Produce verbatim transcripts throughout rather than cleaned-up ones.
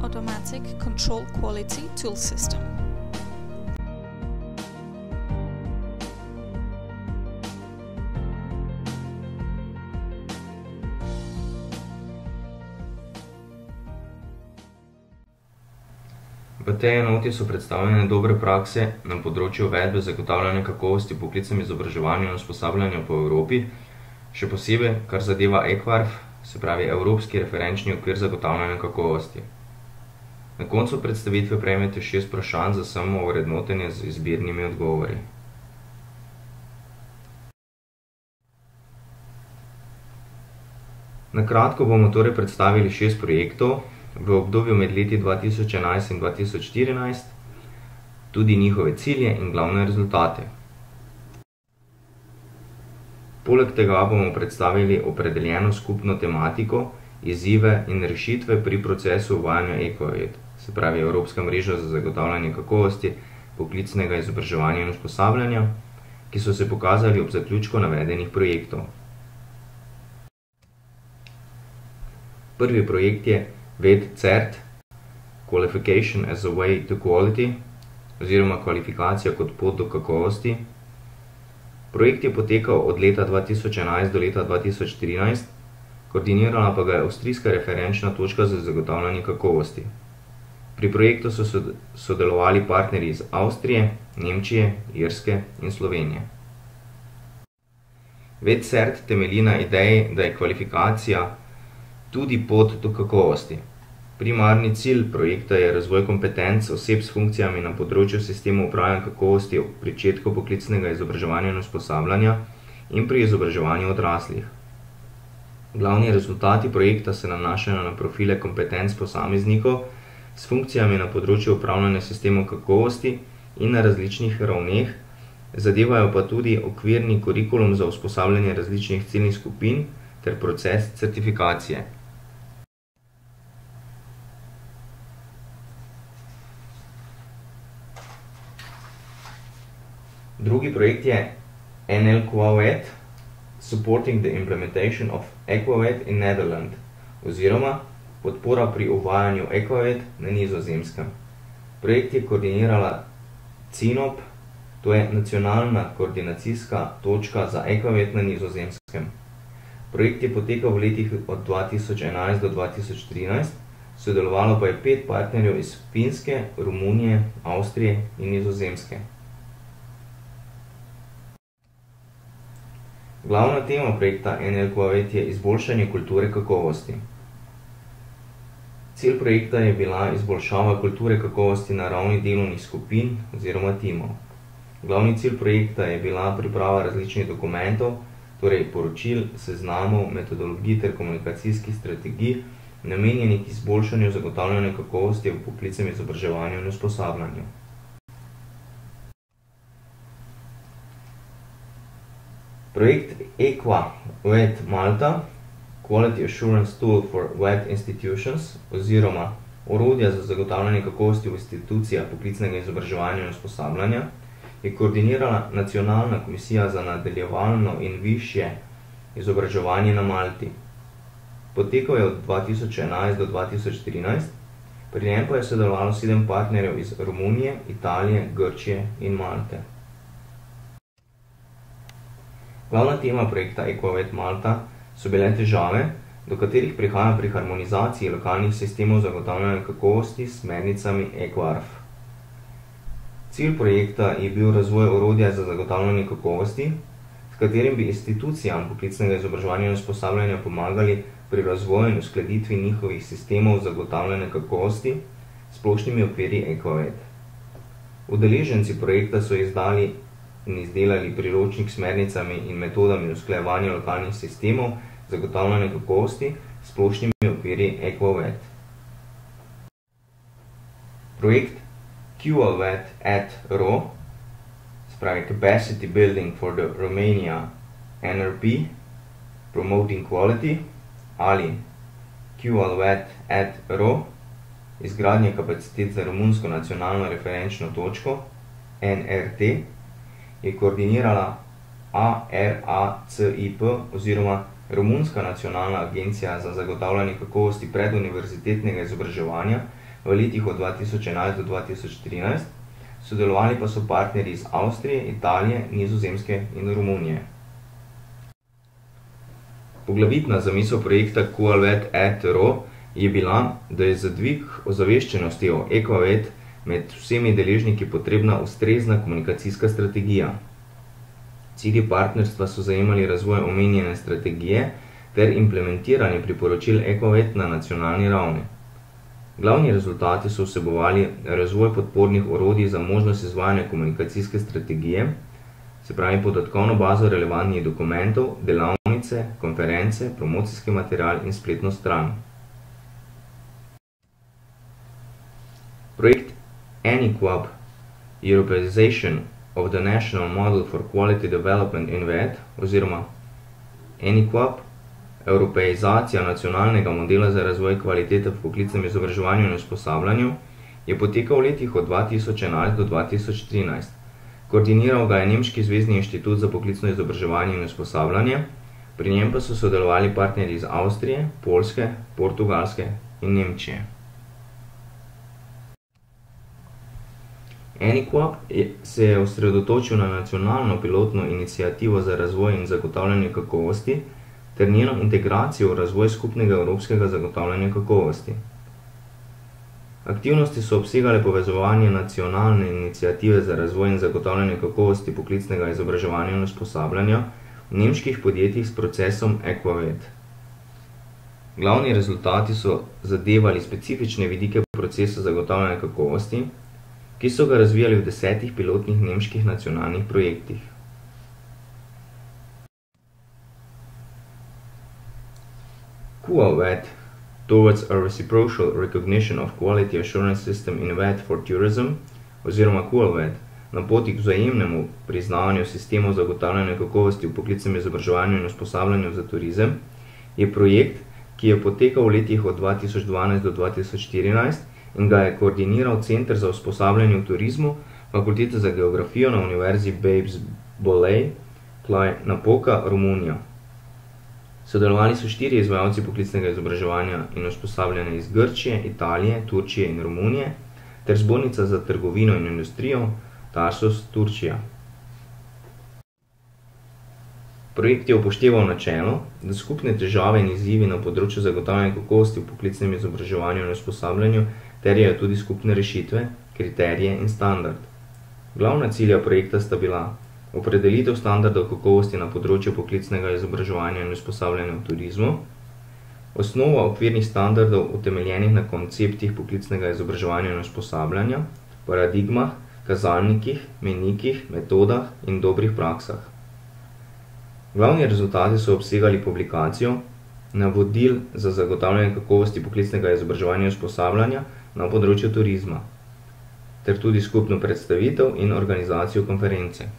automatic control quality tool system. V tej enoti so predstavljene dobre prakse na področju uvedbe zagotavljanja kakovosti v poklicnem izobraževanju in usposabljanju po Evropi, še posebej, kar zadeva E Q A R F, se pravi Evropski referenčni okvir zagotavljanja kakovosti. Na koncu predstavitve prejmete šest vprašanj za samo ovrednotenje z izbirnimi odgovori. Na kratko bomo torej predstavili šest projektov v obdobju med leti dva tisoč enajst in dva tisoč štirinajst, tudi njihove cilje in glavne rezultate. Poleg tega bomo predstavili opredeljeno skupno tematiko, izzive in rešitve pri procesu uvajanja EQUAVET, se pravi Evropska mreža za zagotavljanje kakovosti poklicnega izobraževanja in usposabljanja, ki so se pokazali ob zaključku navedenih projektov. Prvi projekt je V E T C E R T, Qualification as a Way to Quality, oziroma kvalifikacija kot pot do kakovosti. Projekt je potekal od leta dva tisoč enajst do leta dva tisoč štirinajst, koordinirala pa ga je avstrijska referenčna točka za zagotavljanje kakovosti. Pri projektu so sodelovali partnerji iz Avstrije, Nemčije, Irske in Slovenije. V E T C E R T temelji na ideji, da je kvalifikacija tudi pot do kakovosti. Primarni cilj projekta je razvoj kompetenc oseb s funkcijami na področju sistemov upravljanja kakovosti ob pričetku poklicnega izobraževanja in usposabljanja in pri izobraževanju odraslih. Glavni rezultati projekta se nanašajo na profile kompetenc posameznikov s funkcijami na področju upravljanja sistemov kakovosti in na različnih ravneh, zadevajo pa tudi okvirni kurikulum za usposabljanje različnih ciljnih skupin ter proces certifikacije. Drugi projekt je EQUAVET, Supporting the Implementation of EQUAVET in Netherlands, oziroma podpora pri uvajanju EQUAVET na Nizozemskem. Projekt je koordinirala C I N O P, to je nacionalna koordinacijska točka za EQUAVET na Nizozemskem. Projekt je potekal v letih od dva tisoč enajst do dva tisoč trinajst, sodelovalo pa je pet partnerjev iz Finske, Romunije, Avstrije in Nizozemske. Glavna tema projekta EQUAVET je izboljšanje kulture kakovosti. Cilj projekta je bila izboljšava kulture kakovosti na ravni delovnih skupin oziroma timov. Glavni cilj projekta je bila priprava različnih dokumentov, torej poročil, seznamov, metodologij ter komunikacijskih strategij, namenjenih izboljšanju zagotavljanja kakovosti v poklicnem izobraževanju in usposabljanju. Projekt EQUAVET Malta, Quality Assurance Tool for W E T Institutions, oziroma orodja za zagotavljanje kakovosti v institucijah poklicnega izobraževanja in usposabljanja, je koordinirala Nacionalna komisija za nadaljevalno in višje izobraževanje na Malti. Potekal je od dva tisoč enajst do dva tisoč trinajst, pri njem pa je sodelovalo sedem partnerjev iz Romunije, Italije, Grčije in Malte. Glavna tema projekta EQUAVET Malta so bile težave, do katerih prihaja pri harmonizaciji lokalnih sistemov zagotavljanja kakovosti s smernicami E Q A R F. Cilj projekta je bil razvoj orodja za zagotavljanje kakovosti, s katerim bi institucijam poklicnega izobraževanja in usposabljanja pomagali pri razvoju in uskladitvi njihovih sistemov zagotavljanja kakovosti s splošnimi okvirji EQUAVET. Udeleženci projekta so izdali in izdelali priročnik s smernicami in metodami usklajevanja lokalnih sistemov zagotavljanja kakovosti s splošnimi okvirji EQUAVET. Projekt QUAVET at R O, spravi Capacity Building for the Romania N R P, Promoting Quality, ali QUAVET at R O, izgradnje kapacitet za romunsko nacionalno referenčno točko, N R T, je koordinirala A R A C I P oziroma Romunska nacionalna agencija za zagotavljanje kakovosti preduniverzitetnega izobraževanja v letih od dva tisoč enajst do dva tisoč trinajst, sodelovali pa so partnerji iz Avstrije, Italije, Nizozemske in Romunije. Poglavitna zamisel projekta QualVet e-Tero je bila, da je za dvig ozaveščenosti o EquaVet med vsemi deležniki potrebna ustrezna komunikacijska strategija. Cilji partnerstva so zajemali razvoj omenjene strategije ter implementiranje priporočil EquaVet na nacionalni ravni. Glavni rezultati so vsebovali razvoj podpornih orodij za možnost izvajanja komunikacijske strategije, se pravi podatkovno bazo relevantnih dokumentov, delavnice, konference, promocijski material in spletno stran. Projekt AnyQuab, Europeization of the National Model for Quality Development in V E T, oziroma AnyQuab, Evropeizacija nacionalnega modela za razvoj kvalitete v poklicnem izobraževanju in usposabljanju, je potekal v letih od dva tisoč enajst do dva tisoč trinajst. Koordiniral ga je Nemški zvezni inštitut za poklicno izobraževanje in usposabljanje, pri njem pa so sodelovali partnerji iz Avstrije, Poljske, Portugalske in Nemčije. AnyQuab se je osredotočil na nacionalno pilotno iniciativo za razvoj in zagotavljanje kakovosti ter njeno integracijo v razvoj skupnega evropskega zagotavljanja kakovosti. Aktivnosti so obsegale povezovanje nacionalne iniciative za razvoj in zagotavljanje kakovosti poklicnega izobraževanja in usposabljanja v nemških podjetjih s procesom EquaVet. Glavni rezultati so zadevali specifične vidike procesa zagotavljanja kakovosti, ki so ga razvijali v desetih pilotnih nemških nacionalnih projektih. QualVet, Towards a Reciprocal Recognition of Quality Assurance System in V E T for Tourism, oziroma QualVet, na poti k vzajemnemu priznavanju sistemov zagotavljanja kakovosti v poklicnem izobraževanju in usposabljanju za turizem, je projekt, ki je potekal v letih od dva tisoč dvanajst do dva tisoč štirinajst in ga je koordiniral Center za usposabljanje v turizmu Fakultete za geografijo na Univerzi Babes Bolyai, Cluj-Napoca, Romunija. Sodelovali so štiri izvajalci poklicnega izobraževanja in usposabljanja iz Grčije, Italije, Turčije in Romunije ter Zbornica za trgovino in industrijo Tarsus, Turčija. Projekt je upošteval načelo, da skupne težave in izzivi na področju zagotavljanja kakovosti v poklicnem izobraževanju in usposabljanju terjajo tudi skupne rešitve, kriterije in standard. Glavna cilja projekta sta bila opredelitev standardov kakovosti na področju poklicnega izobraževanja in usposabljanja v turizmu, osnova okvirnih standardov utemeljenih na konceptih poklicnega izobraževanja in usposabljanja, paradigmah, kazalnikih, mejnikih, metodah in dobrih praksah. Glavni rezultati so obsegali publikacijo navodil za zagotavljanje kakovosti poklicnega izobraževanja in usposabljanja na področju turizma, ter tudi skupno predstavitev in organizacijo konference.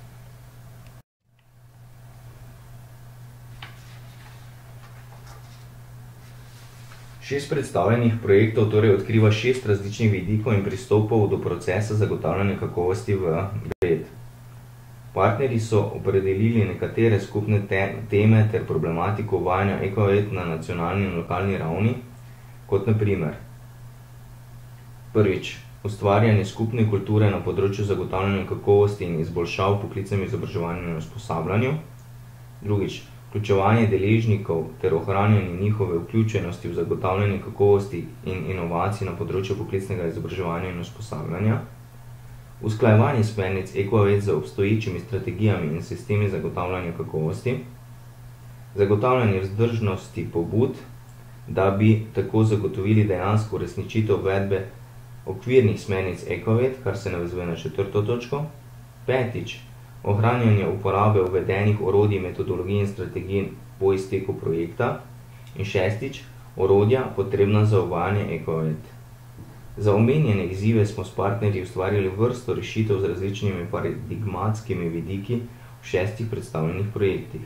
Šest predstavljenih projektov torej odkriva šest različnih vidikov in pristopov do procesa zagotavljanja kakovosti v V E T. Partnerji so opredelili nekatere skupne teme ter problematiko uvajanja EquaVet na nacionalni in lokalni ravni, kot na primer: prvič, ustvarjanje skupne kulture na področju zagotavljanja kakovosti in izboljšav v poklicnem izobraževanju in usposabljanju; drugič, vključevanje deležnikov ter ohranjanje njihove vključenosti v zagotavljanje kakovosti in inovacij na področju poklicnega izobraževanja in usposabljanja; usklajevanje smernic EquaVet z obstoječimi strategijami in sistemi zagotavljanja kakovosti; zagotavljanje vzdržnosti pobud, da bi tako zagotovili dejansko uresničitev uvedbe okvirnih smernic EquaVet, kar se navezuje na četrto točko; petič, ohranjanje uporabe uvedenih orodij, metodologij in strategij po izteku projekta; in šestič, orodja, potrebna za uvajanje EquaVet. Za omenjene izzive smo s partnerji ustvarili vrsto rešitev z različnimi paradigmatskimi vidiki v šestih predstavljenih projektih.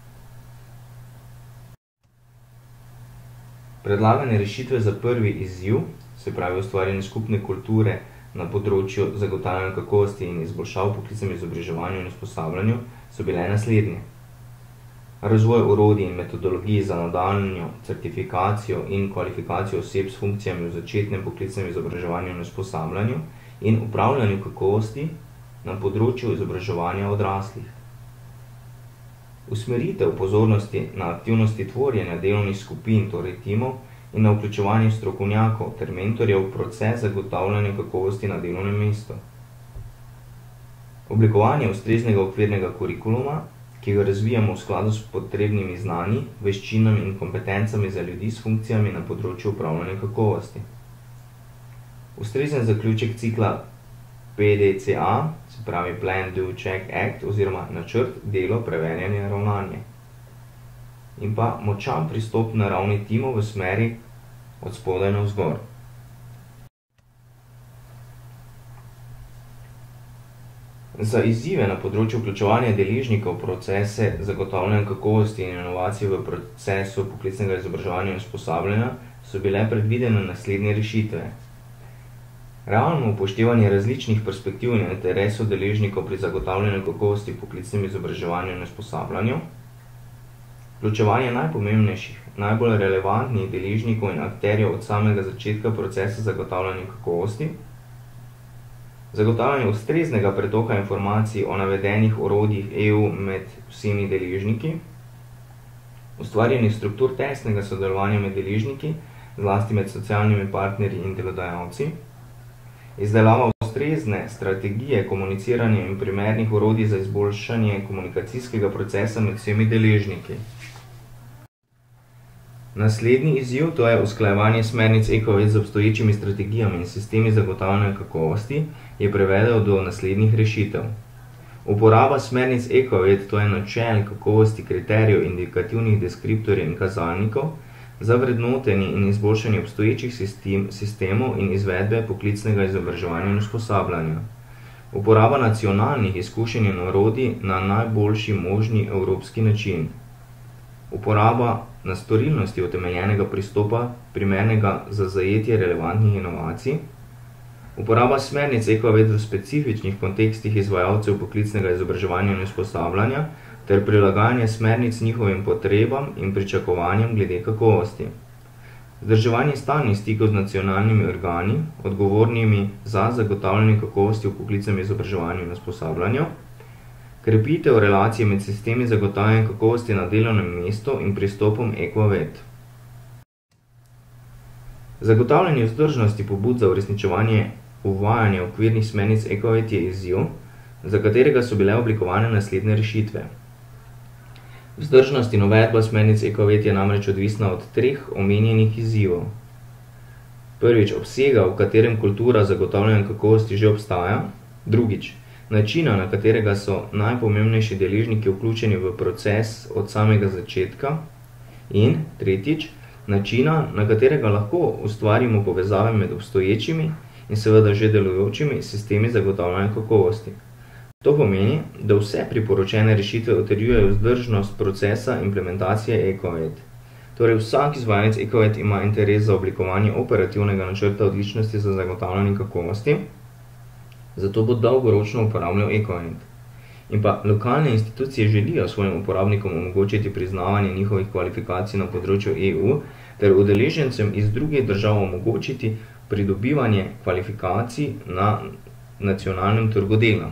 Predlagane rešitve za prvi izziv, se pravi ustvarjanje skupne kulture na področju zagotavljanja kakovosti in izboljšav v poklicnem izobraževanju in usposabljanju, so bile naslednje. razvoj orodij in metodologij za nadaljnjo certifikacijo in kvalifikacijo oseb s funkcijami v začetnem poklicnem izobraževanju in usposabljanju in upravljanju kakovosti na področju izobraževanja odraslih. Usmeritev pozornosti na aktivnosti tvorjenja delovnih skupin, torej timov, in na vključevanje strokovnjakov ter mentorjev v proces zagotavljanja kakovosti na delovnem mestu. Oblikovanje ustreznega okvirnega kurikuluma, ki ga razvijamo v skladu s potrebnimi znanji, veščinami in kompetencami za ljudi s funkcijami na področju upravljanja kakovosti. Ustrezen zaključek cikla P D C A, se pravi Plan, Do, Check, Act, oziroma načrt, delo, preverjanje, ravnanje. In pa močan pristop na ravni timov v smeri od spodaj navzgor. Za izzive na področju vključevanja deležnikov v procese zagotavljanja kakovosti in inovacij v procesu poklicnega izobraževanja in usposabljanja so bile predvidene naslednje rešitve. Realno upoštevanje različnih perspektiv in interesov deležnikov pri zagotavljanju kakovosti v poklicnem izobraževanju in usposabljanju, vključevanje najpomembnejših, najbolj relevantnih deležnikov in akterjev od samega začetka procesa zagotavljanja kakovosti, zagotavljanje ustreznega pretoka informacij o navedenih orodjih E U med vsemi deležniki, ustvarjanje struktur tesnega sodelovanja med deležniki, zlasti med socialnimi partnerji in delodajalci, izdelava ustrezne strategije komuniciranja in primernih orodij za izboljšanje komunikacijskega procesa med vsemi deležniki. Naslednji izziv, to je usklajevanje smernic EcoVet z obstoječimi strategijami in sistemi zagotavljanja kakovosti, je prevedel do naslednjih rešitev. Uporaba smernic EcoVet, to je načel kakovosti kriterijev, indikativnih deskriptorjev in kazalnikov, za vrednotenje in izboljšanje obstoječih sistem, sistemov in izvedbe poklicnega izobraževanja in usposabljanja. Uporaba nacionalnih izkušenj in orodij na najboljši možni evropski način. Uporaba na storilnosti utemeljenega pristopa, primernega za zajetje relevantnih inovacij. Uporaba smernic EcoVet v specifičnih kontekstih izvajalcev poklicnega izobraževanja in usposabljanja ter prilagajanje smernic njihovim potrebam in pričakovanjem glede kakovosti. Vzdrževanje stalnih stikov z nacionalnimi organi, odgovornimi za zagotavljanje kakovosti v poklicnem izobraževanju in usposabljanju. Krepitev relacije med sistemi zagotavljanja kakovosti na delovnem mestu in pristopom EcoVet. Zagotavljanje vzdržnosti pobud za uresničevanje uvajanja okvirnih smernic EcoVet je izziv, za katerega so bile oblikovane naslednje rešitve. Vzdržnost in uvedba smernic EcoVet je namreč odvisna od treh omenjenih izzivov. Prvič, obsega, v katerem kultura zagotavljanja kakovosti že obstaja. Drugič, načina, na katerega so najpomembnejši deležniki vključeni v proces od samega začetka. In tretjič, načina, na katerega lahko ustvarimo povezave med obstoječimi in seveda že delujočimi sistemi zagotavljanja kakovosti. To pomeni, da vse priporočene rešitve utrjujejo vzdržnost procesa implementacije EcoVet. Torej vsak izvajalec EcoVet ima interes za oblikovanje operativnega načrta odličnosti za zagotavljanje kakovosti, zato bo dolgoročno uporabljal EcoVet. In pa lokalne institucije želijo svojim uporabnikom omogočiti priznavanje njihovih kvalifikacij na področju E U ter udeležencem iz drugih držav omogočiti pridobivanje kvalifikacij na nacionalnem trgu dela.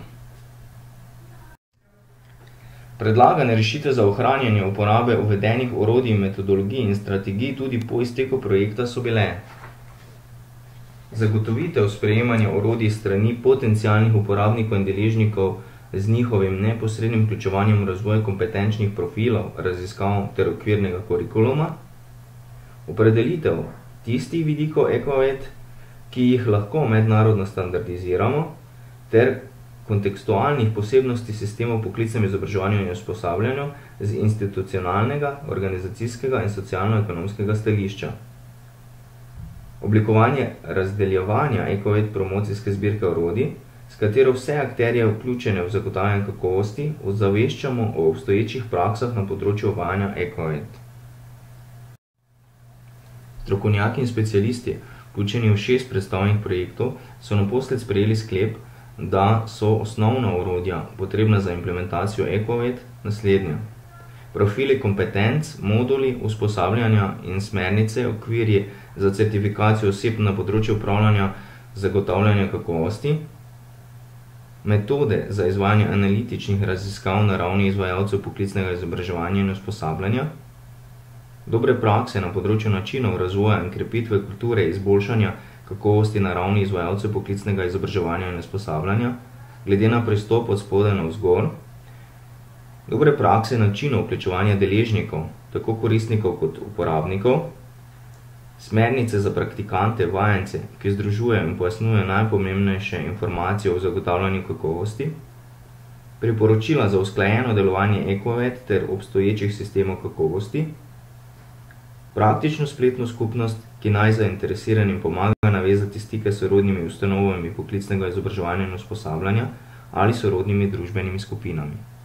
Predlagane rešitve za ohranjanje uporabe uvedenih orodij, metodologij in strategij tudi po izteku projekta so bile: zagotovitev sprejemanja orodij strani potencialnih uporabnikov in deležnikov z njihovim neposrednim vključevanjem v razvoj kompetenčnih profilov, raziskav ter okvirnega kurikuluma, opredelitev tistih vidikov EcoVet, ki jih lahko mednarodno standardiziramo, ter kontekstualnih posebnosti sistemov poklicnem izobraževanju in usposabljanju z institucionalnega, organizacijskega in socialno-ekonomskega stališča. Oblikovanje razdeljevanja EcoVet promocijske zbirke orodij, s katero vse akterje vključene v zagotavljanje kakovosti ozaveščamo o obstoječih praksah na področju uvajanja EcoVet. Strokovnjaki in specialisti, vključeni v šest predstavnih projektov, so naposled sprejeli sklep, da so osnovna orodja, potrebna za implementacijo EcoVet, naslednja. profili kompetenc, moduli, usposabljanja in smernice, okvirji za certifikacijo oseb na področju upravljanja zagotavljanja kakovosti, metode za izvajanje analitičnih raziskav na ravni izvajalcev poklicnega izobraževanja in usposabljanja, dobre prakse na področju načinov razvoja in krepitve kulture izboljšanja kakovosti na ravni izvajalcev poklicnega izobraževanja in usposabljanja, glede na pristop od spodaj navzgor, dobre prakse načinov vključevanja deležnikov, tako koristnikov kot uporabnikov, smernice za praktikante, vajence, ki združujejo in pojasnjujejo najpomembnejše informacije o zagotavljanju kakovosti, priporočila za usklajeno delovanje Equavet ter obstoječih sistemov kakovosti, praktično spletno skupnost, ki naj zainteresiranim pomaga navezati stike s sorodnimi ustanovami poklicnega izobraževanja in usposabljanja ali sorodnimi družbenimi skupinami.